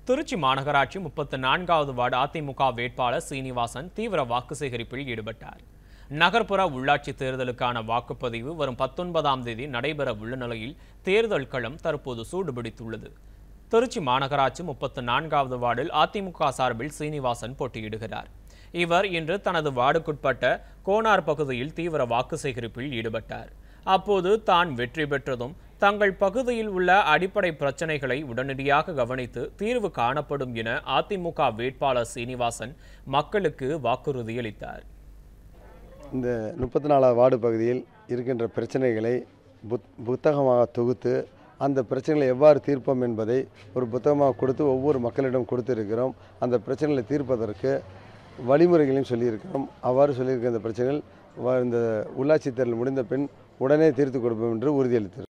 திருச்சி மாநகராட்சி 34வது வார்டு அதிமுக வேட்பாளர் சீனிவாசன் தீவிர வாக்கு சேகரிப்பில் ஈடுபட்டார். நகர்ப்புற உள்ளாட்சி தேர்தலுக்கான வாக்குப்பதிவு வரும் 19ஆம் தேதி நடைபெற உள்ள நிலையில் தேர்தல் களம் தற்போது சூடுபிடித்துள்ளது. திருச்சி மாநகராட்சி 34வது வார்டில் அதிமுக சார்பில் சீனிவாசன் போட்டியிடுகிறார். இவர் இன்று தனது வார்டுக்குட்பட்ட கோனார் பகுதியில் தீவிர வாக்கு சேகரிப்பில் ஈடுபட்டார். அப்போது தான் வெற்றி பெற்றதும் தங்கள் பகுதியில் உள்ள அடிப்படை பிரச்சனைகளை உடனடியாக கவனித்து தீர்வு காணப்படும் என அதிமுக வேட்பாளர் சீனிவாசன் மக்களுக்கு வாக்குறுதியளித்தார். இந்த 34வது வார்டு பகுதியில் இருக்கின்ற பிரச்சனைகளை புத்தகமாக தொகுத்து அந்த பிரச்சனைகளை எவ்வாறு தீர்ப்போம் என்பதை ஒரு புத்தகமாக கொடுத்து ஒவ்வொரு மக்களிடம் கொடுத்திருக்கிறோம். அந்த பிரச்சனைகளை தீர்ப்பதற்கு வழிமுறைகளையும் சொல்லியிருக்கிறோம். அவ்வாறு சொல்லியிருக்கிற இந்த பிரச்சனைகள் இந்த உள்ளாட்சி தேர்தல் முடிந்த பின் உடனே தீர்த்து கொடுப்போம் என்று உறுதியளித்தார்.